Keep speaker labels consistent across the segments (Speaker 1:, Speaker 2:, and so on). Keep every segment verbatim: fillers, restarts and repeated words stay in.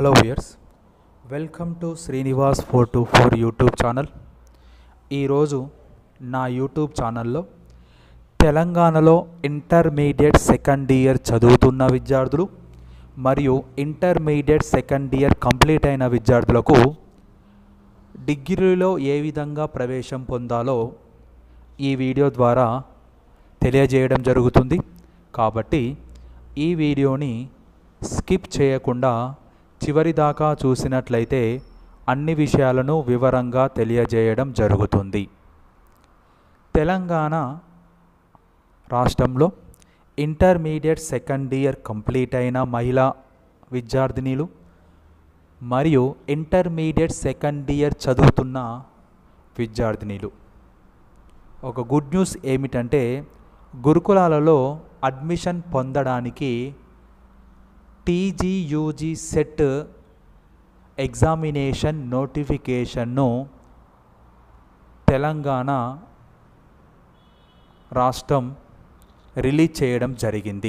Speaker 1: Hello viewers, welcome to Srinivas four two four YouTube channel. ఈరోజు నా YouTube ఛానల్లో తెలంగాణలో ఇంటర్మీడియట్ సెకండ్ ఇయర్ చదువుతున్న విద్యార్థులు మరియు ఇంటర్మీడియట్ సెకండ్ ఇయర్ కంప్లీట్ అయిన విద్యార్థులకు డిగ్రీలో ఏ విధంగా ప్రవేశం పొందాలో ఈ వీడియో ద్వారా తెలియజేయడం జరుగుతుంది. కాబట్టి ఈ వీడియోని స్కిప్ చేయకుండా చివరి దాకా చూసినట్లయితే అన్ని విషయాలను వివరంగా తెలియజేయడం జరుగుతుంది. తెలంగాణ రాష్ట్రంలో ఇంటర్మీడియట్ సెకండ్ ఇయర్ కంప్లీట్ అయిన మహిళా విద్యార్థినిలు మరియు ఇంటర్మీడియట్ సెకండ్ ఇయర్ చదువుతున్న విద్యార్థినిలు ఒక గుడ్ న్యూస్ ఏమిటంటే, గురుకులాలలో అడ్మిషన్ పొందడానికి టీజీయూజీ సెట్ ఎగ్జామినేషన్ నోటిఫికేషన్ను తెలంగాణ రాష్ట్రం రిలీజ్ చేయడం జరిగింది.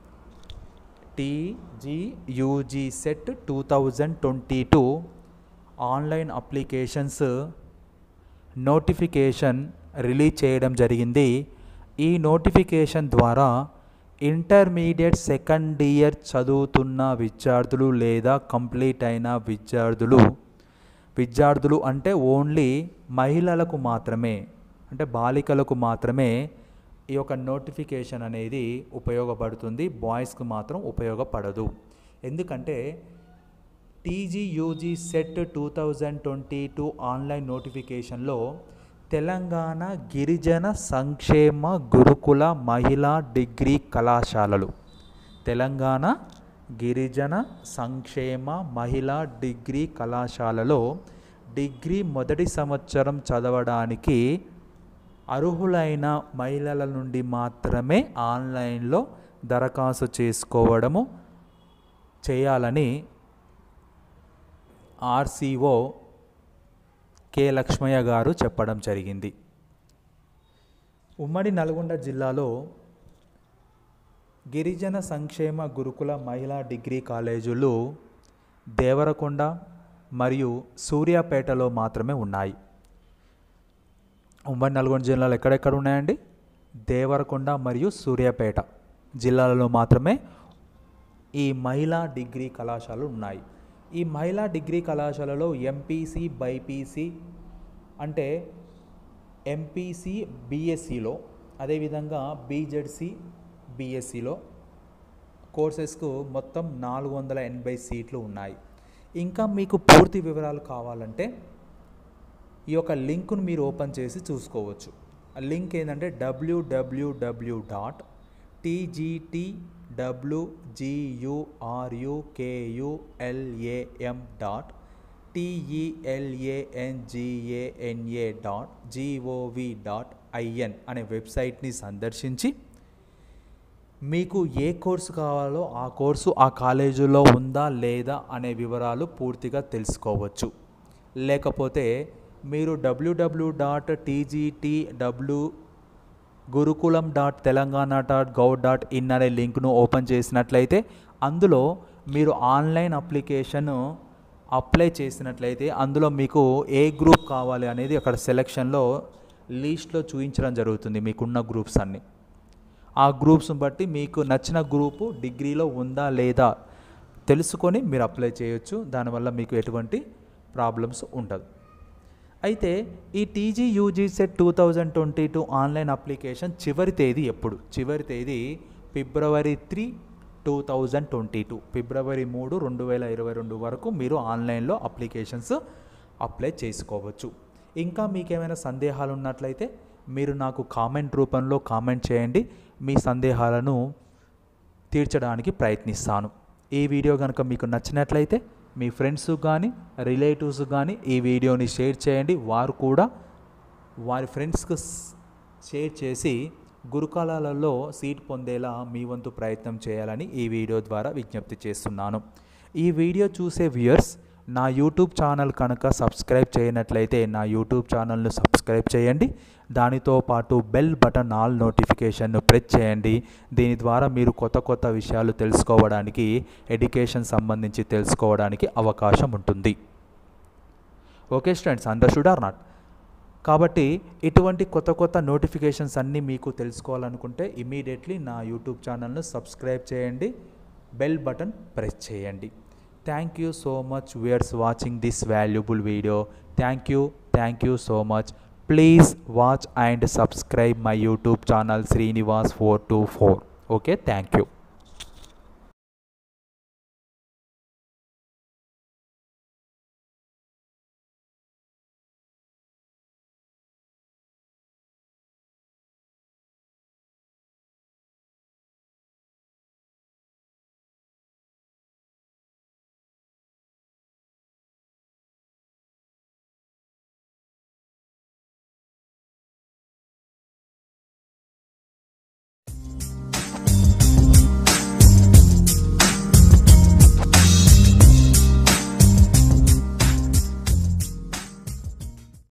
Speaker 1: TGUG CET two thousand twenty two online applications notification release చేయడం జరిగింది. ఈ నోటిఫికేషన్ ద్వారా ఇంటర్మీడియట్ సెకండ్ ఇయర్ చదువుతున్న విద్యార్థులు లేదా కంప్లీట్ అయిన విద్యార్థులు విద్యార్థులు అంటే ఓన్లీ మహిళలకు మాత్రమే, అంటే బాలికలకు మాత్రమే ఈ యొక్క నోటిఫికేషన్ అనేది ఉపయోగపడుతుంది. బాయ్స్కి మాత్రం ఉపయోగపడదు. ఎందుకంటే TGUG CET two thousand twenty two online నోటిఫికేషన్లో తెలంగాణ గిరిజన సంక్షేమ గురుకుల మహిళా డిగ్రీ కళాశాలలు తెలంగాణ గిరిజన సంక్షేమ మహిళా డిగ్రీ కళాశాలలో డిగ్రీ మొదటి సంవత్సరం చదవడానికి అర్హులైన మహిళల నుండి మాత్రమే ఆన్లైన్లో దరఖాస్తు చేసుకోవడము చేయాలని ఆర్సీఓ కె లక్ష్మయ్య గారు చెప్పడం జరిగింది. ఉమ్మడి నల్గొండ జిల్లాలో గిరిజన సంక్షేమ గురుకుల మహిళా డిగ్రీ కాలేజీలు దేవరకొండ మరియు సూర్యాపేటలో మాత్రమే ఉన్నాయి. ఉమ్మడి నల్గొండ జిల్లాలో ఎక్కడెక్కడ ఉన్నాయండి? దేవరకొండ మరియు సూర్యాపేట జిల్లాలలో మాత్రమే ఈ మహిళా డిగ్రీ కళాశాలలు ఉన్నాయి. ఈ మహిళా డిగ్రీ కళాశాలలో ఎంపీసీ బైపీసీ అంటే ఎంపీసీ బీఎస్సీలో, అదేవిధంగా బీజెడ్సీ బీఎస్సీలో కోర్సెస్కు మొత్తం నాలుగు వందల ఎనభై సీట్లు ఉన్నాయి. ఇంకా మీకు పూర్తి వివరాలు కావాలంటే ఈ యొక్క లింకును మీరు ఓపెన్ చేసి చూసుకోవచ్చు. ఆ లింక్ ఏంటంటే WWW dot TGT WGURUKULAM dot TELANGANA dot GOV dot IN అనే వెబ్సైట్ని సందర్శించి మీకు ఏ కోర్సు కావాలో ఆ కోర్సు ఆ కాలేజీలో ఉందా లేదా అనే వివరాలు పూర్తిగా తెలుసుకోవచ్చు. లేకపోతే మీరు WW dot TGT W Gurukulam dot Telangana dot gov dot in అనే లింక్ను ఓపెన్ చేసినట్లయితే అందులో మీరు ఆన్లైన్ అప్లికేషన్ అప్లై చేసినట్లయితే అందులో మీకు ఏ గ్రూప్ కావాలి అనేది అక్కడ సెలెక్షన్లో లిస్ట్లో చూపించడం జరుగుతుంది. మీకున్న గ్రూప్స్ అన్నీ ఆ గ్రూప్స్ని బట్టి మీకు నచ్చిన గ్రూపు డిగ్రీలో ఉందా లేదా తెలుసుకొని మీరు అప్లై చేయొచ్చు. దానివల్ల మీకు ఎటువంటి ప్రాబ్లమ్స్ ఉండదు. అయితే ఈ TGUG CET two thousand twenty two online application చివరి తేదీ ఎప్పుడు? చివరి తేదీ February three two thousand twenty two ఫిబ్రవరి మూడు రెండు వేల ఇరవై రెండు వరకు మీరు ఆన్లైన్లో అప్లికేషన్స్ అప్లై చేసుకోవచ్చు. ఇంకా మీకేమైనా సందేహాలు ఉన్నట్లయితే మీరు నాకు కామెంట్ రూపంలో కామెంట్ చేయండి. మీ సందేహాలను తీర్చడానికి ప్రయత్నిస్తాను. ఈ వీడియో కనుక మీకు నచ్చినట్లయితే మీ ఫ్రెండ్స్ కానీ రిలేటివ్స్ కానీ ఈ వీడియోని షేర్ చేయండి. వారు కూడా వారి ఫ్రెండ్స్కి షేర్ చేసి గురుకులాలలో సీట్ పొందేలా మీ వంతు ప్రయత్నం చేయాలని ఈ వీడియో ద్వారా విజ్ఞప్తి చేస్తున్నాను. ఈ వీడియో చూసే వ్యూయర్స్ నా యూట్యూబ్ ఛానల్ కనుక సబ్స్క్రైబ్ చేయనట్లయితే నా యూట్యూబ్ ఛానల్ను సబ్స్క్రైబ్ చేయండి. దానితో పాటు బెల్ బటన్ ఆల్ నోటిఫికేషన్ను ప్రెస్ చేయండి. దీని ద్వారా మీరు కొత్త కొత్త విషయాలు తెలుసుకోవడానికి, ఎడ్యుకేషన్ సంబంధించి తెలుసుకోవడానికి అవకాశం ఉంటుంది. Okay students, understood or not? కాబట్టి ఇటువంటి కొత్త కొత్త నోటిఫికేషన్స్ అన్నీ మీకు తెలుసుకోవాలనుకుంటే ఇమీడియట్లీ నా యూట్యూబ్ ఛానల్ను సబ్స్క్రైబ్ చేయండి, బెల్ బటన్ ప్రెస్ చేయండి. Thank you so much viewers watching this valuable video. Thank you, thank you so much. Please watch and subscribe my YouTube channel Srinivas four two four. Okay, thank you.